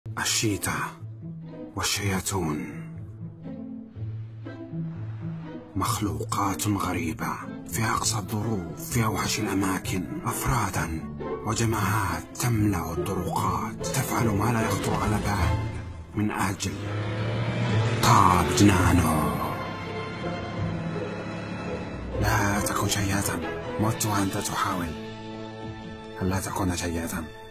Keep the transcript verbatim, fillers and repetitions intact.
الشيطة والشياطون مخلوقات غريبة في أقصى الظروف، في أوحش الأماكن، أفرادا وجماعات تملأ الطرقات، تفعل ما لا يخطر على بال من أجل طاب جنانه. لا تكن شياطا، مت وأنت تحاول ألا تكون شياطا.